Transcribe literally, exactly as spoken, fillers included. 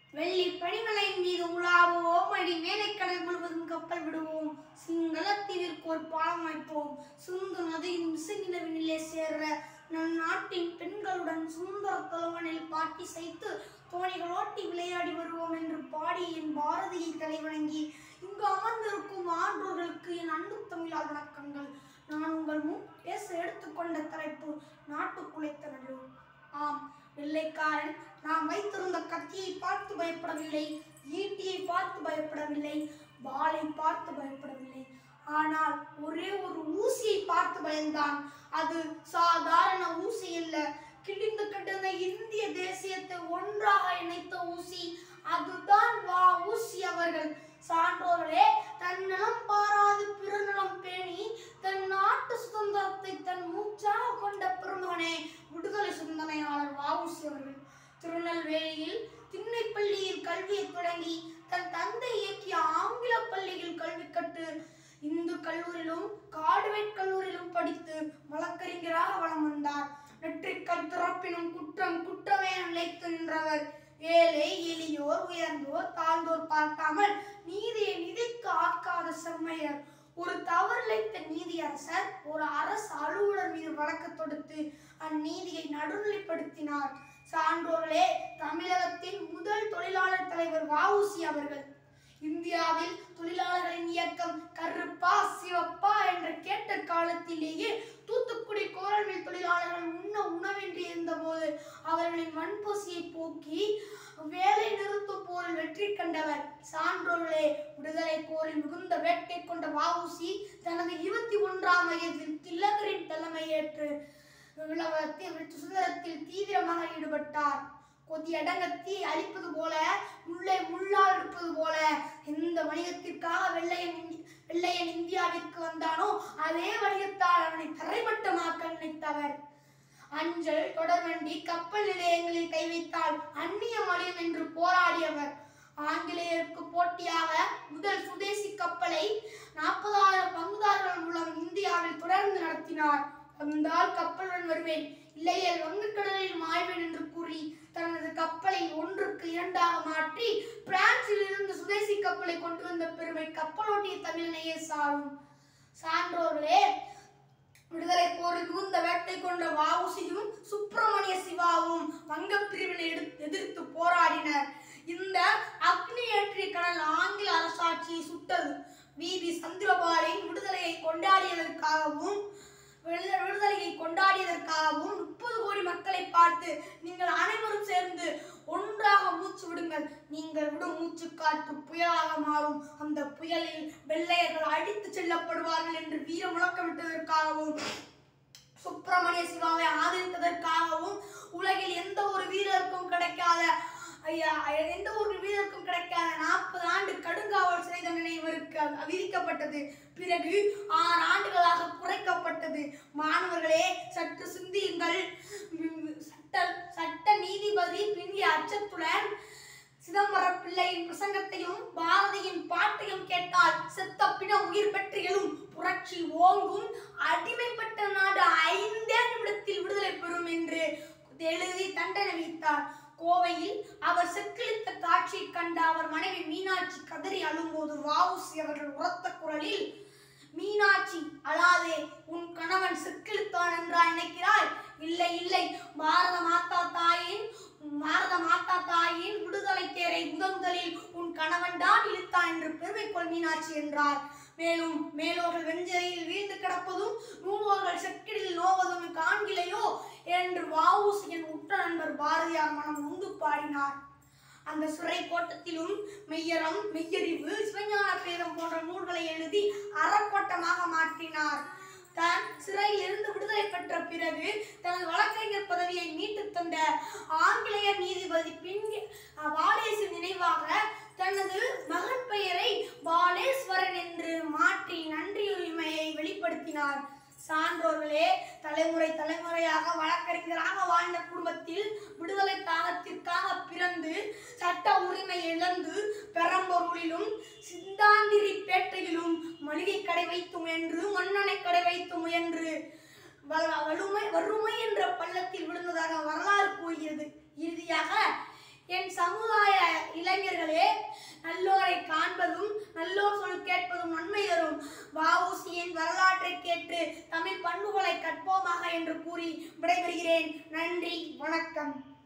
வெள்ளி பனிமலையின் மீது உலாவுவோம், அடி வேலைக்கடல் முழுவதும் கப்பல் விடுவோம், சிங்களத்தீவிற்கு ஒரு பாலம் அமைப்போம், சிந்து நதியின் விசுநிலவினிலே சேர்ற நம் நாட்டின் பெண்களுடன் சுந்தர தலைவனில் பாட்டி செய்து தோணிகளோட்டி விளையாடி வருவோம் என்று பாடி என் பாரதியை தலைவணங்கி இங்கு அமர்ந்திருக்கும் ஆன்றோர்களுக்கு என் அன்பு தமிழால் வணக்கங்கள். நான் உங்கள் முன் பேச எடுத்துக்கொண்ட தலைப்பு நாட்டுக்குலைத்த நடுவு. ஆம், வெள்ளைக்காரன் நாம் வைத்திருந்த கத்தியை பார்த்து பயப்படவில்லை, ஈட்டியை பார்த்து பயப்படவில்லை, வாளை பார்த்து பயப்படவில்லை. ஆனால் ஒரே ஒரு ஊசியை பார்த்து பயந்தான். அது சாதாரண ஊசி அல்ல, கிழிந்து கிடந்த இந்திய தேசியத்தை ஒன்றாக இணைத்த ஊசி. அதுதான் வா ஊசி அவர்கள். சான்றோர்களே, தன் நலம் பாராது பிறர் நலம் பேணி தன் நாட்டு சுதந்திரத்தை தன் மூச்சாக கொண்ட பெருமகனே விடுதலை சிந்தனையாளர் வா ஊசி அவர்கள். திருநெல்வேலியில் திண்ணைப்பள்ளியில் கல்வியை தொடங்கி தன் தந்தை இயக்கிய ஆங்கில பள்ளியில் கல்வி கற்று இந்து கல்லூரியிலும் கார்டுவேட் கல்லூரியிலும் படித்து வழக்கறிஞராக வலம் வந்தார். நெற்றிக்கல் திறப்பினும் குற்றம் குற்றமே நிலைத்து நின்றவர். ஏழை எளியோர் உயர்ந்தோர் தாழ்ந்தோர் பார்க்காமல் நீதியை நிதிக்கு ஆக்காத செம்மையர். ஒரு தவறிழைத்த நீதியரசர் ஒரு அரசு அலுவலர் மீது வழக்கு தொடுத்து அந்நீதியை நடுநிலைப்படுத்தினார். சான்றோர்களே, தமிழகத்தின் முதல் தொழிலாளர் தலைவர் வா ஊசி அவர்கள். இந்தியாவில் தொழிலாளர்களின் இயக்கம் கருப்பா சிவப்பா என்று கேட்ட காலத்திலேயே தூத்துக்குடி கோரல்மில் தொழிலாளர்கள் உண்ண உணவின்றி இருந்த போது அவர்களின் வன்பொசியை போக்கி வேலை நிறுத்தும் போரில் வெற்றி கண்டவர். சான்றோர்களே, விடுதலை போரில் மிகுந்த வேட்டை கொண்ட வா ஊசி தனது இருபத்தி ஒன்றாம் வயதில் திலகரின் தலைமையேற்று சுதந்திரத்தில் தீவிரமாக ஈடுபட்டார். கொதியடங்க தீ அழிப்பது போல, முல்லை முள்ளால் எடுப்பது போல எந்த வணிகத்திற்காக வெள்ளையன் வெள்ளையன் இந்தியாவிற்கு வந்தானோ அதே வணிகத்தால் அவனை தரைமட்டமாக்க நினைத்தவர். அஞ்சல் தொடர்வண்டி கப்பல் நிலையங்களில் கை வைத்தால் அந்நியம் அழியும் என்று போராடியவர். ஆங்கிலேயருக்கு போட்டியாக முதல் சுதேசி கப்பலை நாற்பதாயிரம் பங்குதாரர்கள் மூலம் இந்தியாவில் தொடர்ந்து நடத்தினார். வந்தால் கப்பலுடன் வருவேன், இல்லையே வங்கக்கடலில் மாய்வேன் என்று கூறி தனது கப்பலை ஒன்றுக்கு இரண்டாக மாற்றி பிரான்சில் இருந்து சுதேசி கப்பலை கொண்டு வந்த பெருமை கப்பலோட்டிய தமிழனையே சாரும். சான்றோர்களே, விடுதலை போரில் மிகுந்த வேட்டை கொண்ட வா ஊசியும் சுப்பிரமணிய சிவாவும் வங்க பிரிவினை எதிர்த்து போராடினர். இந்த அக்னி ஏற்றிய கடல் ஆங்கில அரசாட்சியை சுட்டது. வீதி சந்திரபாலின் விடுதலையை கொண்டாடியதற்காகவும் விடுதலையை கொண்டாடியதற்காகவும் முப்பது கோடி மக்களை பார்த்து நீங்கள் அனைவரும் சேர்ந்து ஒன்றாக மூச்சு விடுங்கள், நீங்கள் விடும் மூச்சு காற்று புயலாக மாறும், அந்த புயலில் வெள்ளையர்கள் அடித்து செல்லப்படுவார்கள் என்று வீர முழக்கமிட்டதற்காகவும் சுப்பிரமணிய சிவாவை ஆதரித்ததற்காகவும் உலகில் எந்த ஒரு வீரருக்கும் கிடைக்காத எந்த ஒரு வீரருக்கும் கிடைக்காத நாற்பது ஆண்டு கடுங்காவல் சிறை தண்டனை இவருக்கு விதிக்கப்பட்டது. பிறகு ஆறு ஆண்டுகளாக குறைக்கப்பட்டது. மாணவர்களே, சற்று சிந்தியுங்கள். சட்ட சட்ட நீதிபதி பின்னிய அச்சத்துடன் சிதம்பர பிள்ளையின் பிரசங்கத்தையும் பாரதியின் பாட்டையும் கேட்டால் செத்த பிணம் உயிர் பெற்றிகளும் புரட்சி ஓங்கும், அடிமைப்பட்ட நாடு ஐந்தே நிமிடத்தில் விடுதலை பெறும் என்று எழுதி தண்டனை விதித்தார். கோவையில் அவர் செக்கிழித்த காட்சியை கண்ட அவர் மனைவி மீனாட்சி கதறி அழும்போது வா ஊசி அவர்கள் உரத்த குரலில், மீனாட்சி அழாதே, உன் கணவன் செக்கிழித்தான் என்றா நினைக்கிறாய்? இல்லை இல்லை, பாரத மாதா தாயின் பாரத மாதா தாயின் விடுதலை தேரை முதலில் உன் கணவன் தான் இழுத்தான் என்று பெருமை கொள் மீனாட்சி என்றார். மேலும் மேலோர்கள் வெஞ்சையில் வீழ்ந்து கிடப்பதும் நூலோர்கள் செக்கிடில் நோவதும் காண்கிலையோ என்று வா ஊசியின் உற்ற நண்பர் பாரதியார் மனம் உந்து பாடினார். அந்த சிறை கோட்டத்திலும் மெய்யறம் மெய்யறிவு சிவஞான பேதம் போன்ற நூல்களை எழுதி அறக்கோட்டமாக மாற்றினார். தான் சிறையில் இருந்து விடுதலை பெற்ற பிறகு தனது வழக்கறிஞர் பதவியை மீட்டு தந்த ஆங்கிலேயர் நீதிபதி பின் வாலேசின் நினைவாக தனது மகன் பெயரை வாலேஸ்வரன் என்று மாற்றி நன்றியுரிமையை வெளிப்படுத்தினார். சான்றோர்களே, தலைமுறை தலைமுறையாக வழக்கறிஞராக வாழ்ந்த குடும்பத்தில் விடுதலை தாகத்திற்காக பிறந்து சட்ட உரிமை இழந்து பெரம்பூரிலும் சிந்தாந்திரி பேட்டையிலும் மளிகை கடை வைத்து முயன்று மண்ணெண்ணை கடை வைத்து முயன்று வறுமை வறுமை என்ற பள்ளத்தில் விழுந்ததாக வரலாறு கூறுகிறது. இறுதியாக என் சமுதாய இள படிப்பதும் கேட்பதும் நன்மை தரும். வ.உ.சி.யின் வரலாற்றை கேட்டு தமிழ் பண்புகளை கற்போமாக என்று கூறி விடைபெறுகிறேன். நன்றி, வணக்கம்.